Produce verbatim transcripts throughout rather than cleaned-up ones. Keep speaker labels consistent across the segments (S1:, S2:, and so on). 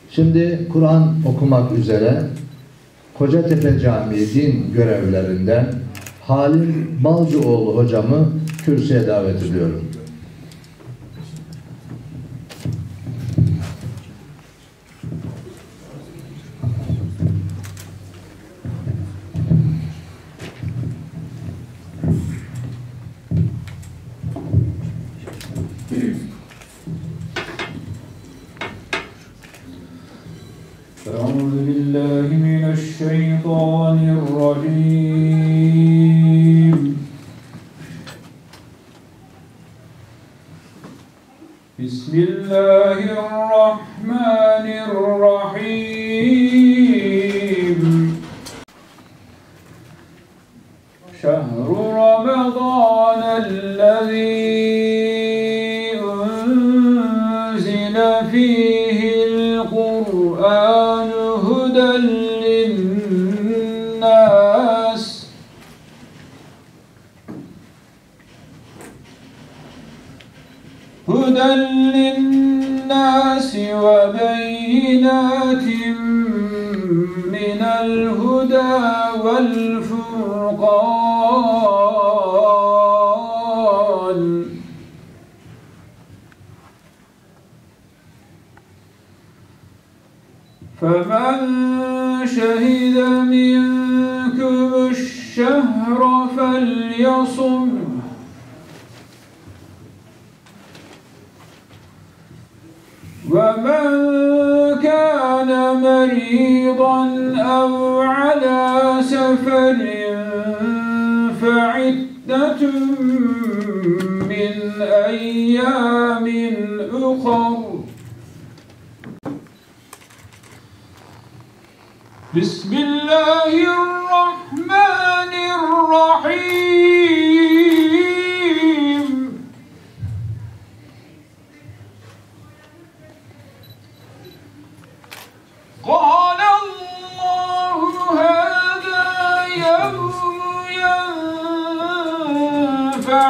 S1: Şimdi Kur'an okumak üzere Kocatepe Camii din görevlerinden Halim Balcıoğlu hocamı kürsüye davet ediyorum.
S2: أعوذ بالله من الشيطان الرجيم بسم الله الرحمن الرحيم شهر رمضان الذي أنزل فيه القرآن هدى للناس هدى للناس وبينات من الهدى والفرقان فمن شهد منكم الشهر فليصم ومن كان مريضا أو على سفر فعدة من أيام أخر بسم الله الرحمن الرحيم قال الله هذا يوم ينفع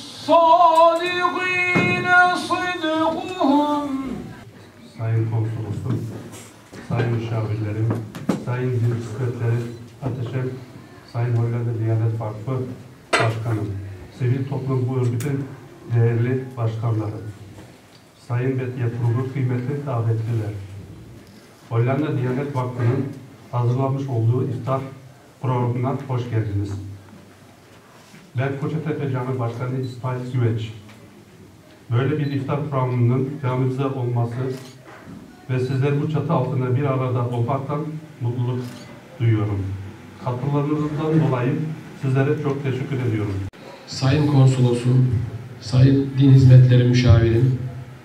S2: الصادقين صدقهم.
S3: Sayın Konsolosum, Sayın Müşavirlerim, Sayın Din Sekreteri Ateşem, Sayın Hollanda Diyanet Vakfı Başkanım, Sivil Toplum bu örgütün değerli başkanları, Sayın Bediye Kurulu kıymetli davetliler, Hollanda Diyanet Vakfı'nın hazırlamış olduğu iftar programına hoş geldiniz. Ben Kocatepe Camii Başkanı İsmail Güveç. Böyle bir iftar programının camimizde olması ve sizler bu çatı altında bir arada olmaktan mutluluk duyuyorum. Katkılarınızdan dolayı sizlere çok teşekkür ediyorum.
S4: Sayın Konsolosum, Sayın Din Hizmetleri Müşavirim,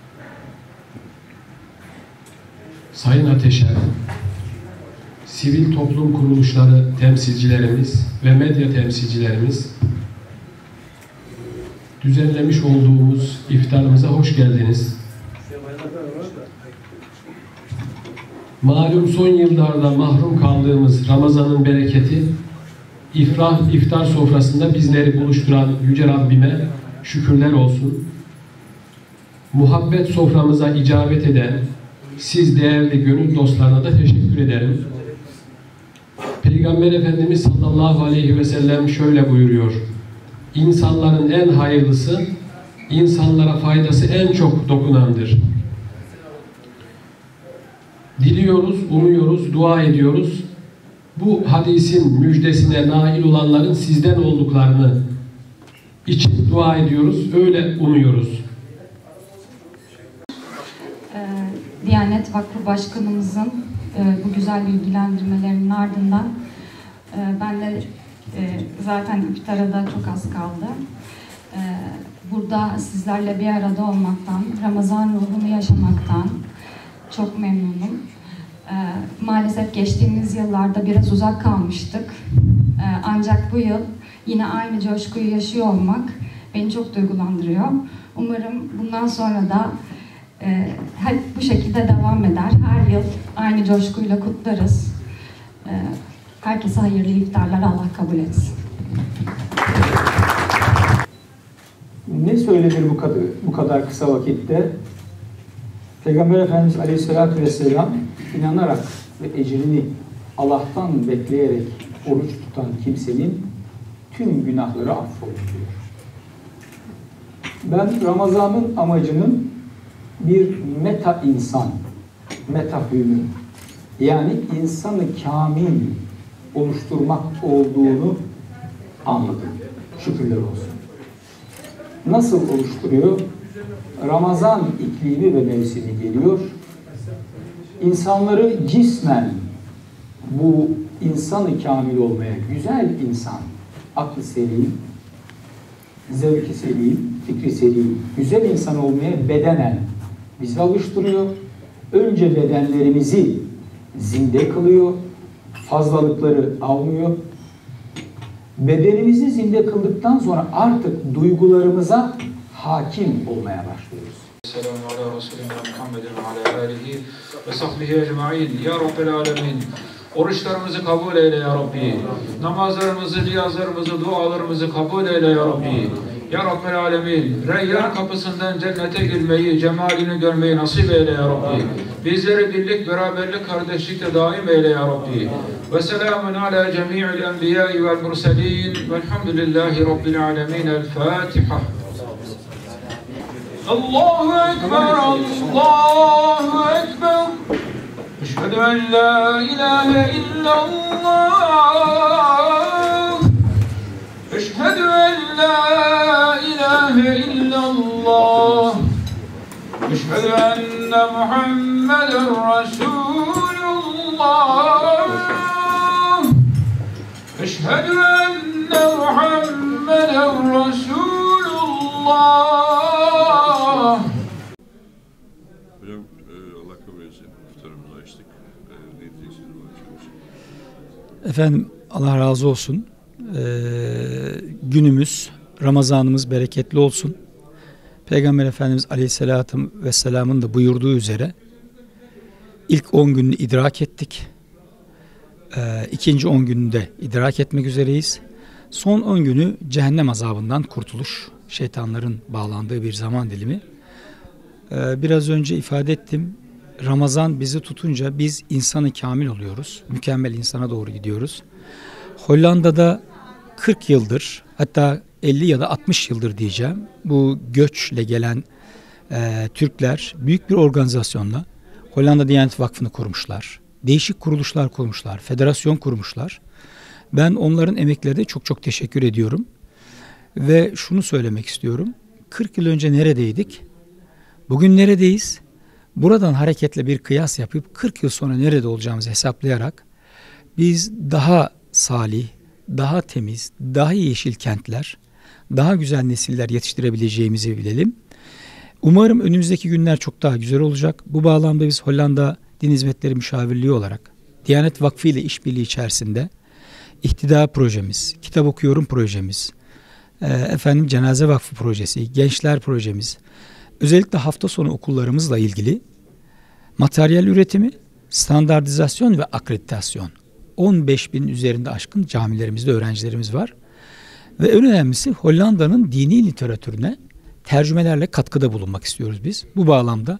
S4: Sayın Ateşer, sivil toplum kuruluşları temsilcilerimiz ve medya temsilcilerimiz, düzenlemiş olduğumuz iftarımıza hoş geldiniz. Malum son yıllarda mahrum kaldığımız Ramazan'ın bereketi, ifrah, iftar sofrasında bizleri buluşturan Yüce Rabbime şükürler olsun. Muhabbet soframıza icabet eden siz değerli gönül dostlarına da teşekkür ederim. Peygamber Efendimiz sallallahu aleyhi ve sellem şöyle buyuruyor: İnsanların en hayırlısı, insanlara faydası en çok dokunandır. Diliyoruz, umuyoruz, dua ediyoruz. Bu hadisin müjdesine nail olanların sizden olduklarını için dua ediyoruz, öyle umuyoruz.
S5: Diyanet Vakfı Başkanımızın bu güzel bilgilendirmelerinin ardından ben de zaten iftara da çok az kaldı. Burada sizlerle bir arada olmaktan, Ramazan ruhunu yaşamaktan çok memnunum. Maalesef geçtiğimiz yıllarda biraz uzak kalmıştık. Ancak bu yıl yine aynı coşkuyu yaşıyor olmak beni çok duygulandırıyor. Umarım bundan sonra da hep bu şekilde devam eder. Her yıl aynı coşkuyla kutlarız. Herkese hayırlı iftarlar, Allah kabul etsin.
S6: Ne söylenir bu kadar, bu kadar kısa vakitte? Peygamber Efendimiz Aleyhisselatü Vesselam inanarak ve ecrini Allah'tan bekleyerek oruç tutan kimsenin tüm günahları affolur diyor. Ben Ramazan'ın amacının bir meta insan, metahümü, yani insanı kamil oluşturmak olduğunu anladım. Şükürler olsun. Nasıl oluşturuyor? Ramazan iklimi ve mevsimi geliyor. İnsanları cismen bu insanı kamil olmaya, güzel insan, aklı selim, zevki selim, fikri selim, güzel insan olmaya bedenen bizi alıştırıyor. Önce bedenlerimizi zinde kılıyor, fazlalıkları almıyor. Bedenimizi zinde kıldıktan sonra artık duygularımıza hakim olmaya başlıyoruz.
S2: Selamun ala Resulina Muhammedin ve ala alihi ve sahbihi ecmaîn. Ya Rabbel alemin. Oruçlarımızı kabul eyle ya Rabbi. Namazlarımızı, niyazlarımızı, dualarımızı kabul eyle ya Rabbi. Ya Rabbel alemin. Reyyan kapısından cennete girmeyi, cemalini görmeyi nasip eyle ya Rabbi. Bizleri birlik, beraberlik, kardeşlikte daim eyle ya Rabbi. Ve selamun ala cemi'il enbiyai vel murselin. Velhamdülillahi Rabbil alemin. El Fatiha. Allahu Ekber, Allahu Ekber. Eşhedü en la ilahe illallah. Eşhedü en la ilahe illallah. Eşhedü enne Muhammeden Resulullah. Eşhedü enne Muhammeden Resulullah.
S7: Hocam Allah kabul etsin. İftarımızı açtık. Ne diyeceksiniz bu akşam için?
S6: Efendim Allah razı olsun. Ee, günümüz, Ramazanımız bereketli olsun. Peygamber Efendimiz Aleyhisselatü Vesselam'ın da buyurduğu üzere ilk on gününü idrak ettik. Ee, ikinci on gününü de idrak etmek üzereyiz. Son on günü cehennem azabından kurtuluş, şeytanların bağlandığı bir zaman dilimi. Ee, biraz önce ifade ettim. Ramazan bizi tutunca biz insanı kamil oluyoruz. Mükemmel insana doğru gidiyoruz. Hollanda'da kırk yıldır, hatta elli ya da altmış yıldır diyeceğim, bu göçle gelen e, Türkler büyük bir organizasyonla Hollanda Diyanet Vakfı'nı kurmuşlar. Değişik kuruluşlar kurmuşlar, federasyon kurmuşlar. Ben onların emeklerine çok çok teşekkür ediyorum. Ve şunu söylemek istiyorum. kırk yıl önce neredeydik? Bugün neredeyiz? Buradan hareketle bir kıyas yapıp kırk yıl sonra nerede olacağımızı hesaplayarak biz daha salih, daha temiz, daha yeşil kentler, daha güzel nesiller yetiştirebileceğimizi bilelim. Umarım önümüzdeki günler çok daha güzel olacak. Bu bağlamda biz Hollanda Din Hizmetleri Müşavirliği olarak Diyanet Vakfı ile işbirliği içerisinde İhtida projemiz, kitap okuyorum projemiz, efendim Cenaze Vakfı projesi, gençler projemiz, özellikle hafta sonu okullarımızla ilgili materyal üretimi, standartizasyon ve akreditasyon. on beş bin üzerinde aşkın camilerimizde öğrencilerimiz var. Ve en önemlisi Hollanda'nın dini literatürüne tercümelerle katkıda bulunmak istiyoruz biz. Bu bağlamda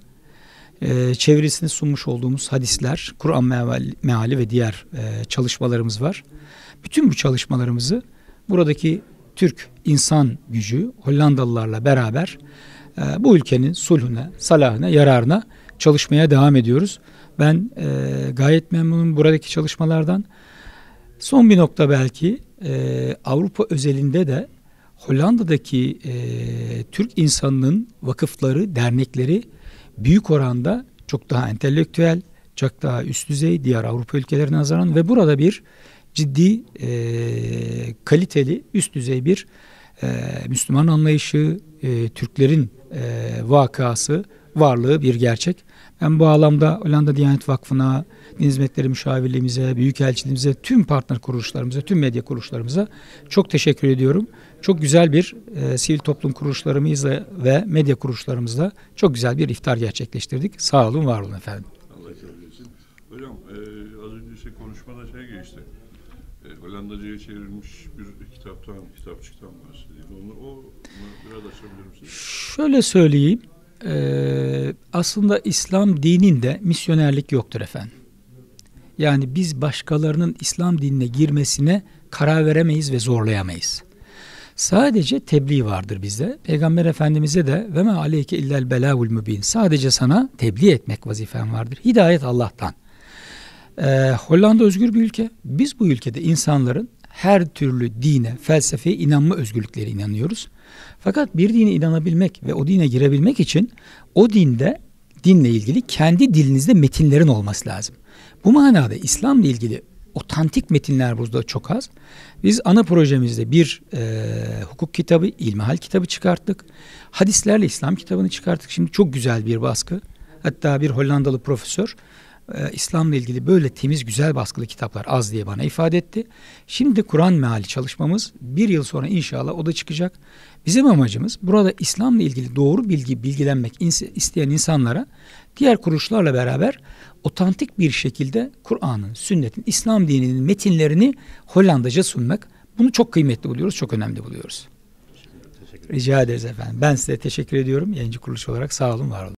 S6: e, çevirisini sunmuş olduğumuz hadisler, Kur'an meali, meali ve diğer e, çalışmalarımız var. Bütün bu çalışmalarımızı buradaki Türk insan gücü Hollandalılarla beraber e, bu ülkenin sulhüne, salahına, yararına çalışmaya devam ediyoruz. Ben e, gayet memnunum buradaki çalışmalardan. Son bir nokta belki e, Avrupa özelinde de Hollanda'daki e, Türk insanının vakıfları, dernekleri büyük oranda çok daha entelektüel, çok daha üst düzey diğer Avrupa ülkelerine nazaran ve burada bir ciddi, e, kaliteli, üst düzey bir e, Müslüman anlayışı, e, Türklerin e, vakası, varlığı bir gerçek. Ben bu bağlamda Hollanda Diyanet Vakfı'na, Din Hizmetleri Müşavirliğimize, Büyükelçiliğimize, tüm partner kuruluşlarımıza, tüm medya kuruluşlarımıza çok teşekkür ediyorum. Çok güzel bir e, sivil toplum kuruluşlarımızla ve medya kuruluşlarımızla çok güzel bir iftar gerçekleştirdik. Sağ olun, var olun efendim.
S7: Allah kabul etsin. Hocam e, az önce işte konuşmada şey geçti. E, Hollandaca'ya çevrilmiş bir kitaptan, kitapçıktan bahsedildi. Onu, o, onu biraz açabilir misiniz?
S6: Şöyle söyleyeyim. e, aslında İslam dininde misyonerlik yoktur efendim. Yani biz başkalarının İslam dinine girmesine karar veremeyiz ve zorlayamayız. Sadece tebliğ vardır bizde. Peygamber Efendimiz'e de ve me aleyke illel belâgul mübin. Sadece sana tebliğ etmek vazifen vardır. Hidayet Allah'tan. Ee, Hollanda özgür bir ülke. Biz bu ülkede insanların her türlü dine, felsefeye inanma özgürlükleri inanıyoruz. Fakat bir dine inanabilmek ve o dine girebilmek için o dinde, dinle ilgili kendi dilinizde metinlerin olması lazım. Bu manada İslam'la ilgili otantik metinler burada çok az. Biz ana projemizde bir e, hukuk kitabı, ilmihal kitabı çıkarttık. Hadislerle İslam kitabını çıkarttık. Şimdi çok güzel bir baskı. Hatta bir Hollandalı profesör e, İslam'la ilgili böyle temiz, güzel baskılı kitaplar az diye bana ifade etti. Şimdi Kur'an meali çalışmamız bir yıl sonra inşallah o da çıkacak. Bizim amacımız burada İslam'la ilgili doğru bilgi bilgilenmek isteyen insanlara diğer kuruluşlarla beraber otantik bir şekilde Kur'an'ın, sünnetin, İslam dininin metinlerini Hollandaca sunmak. Bunu çok kıymetli buluyoruz, çok önemli buluyoruz. Rica ederiz efendim. Ben size teşekkür ediyorum. Yayıncı kuruluş olarak sağ olun, var olun.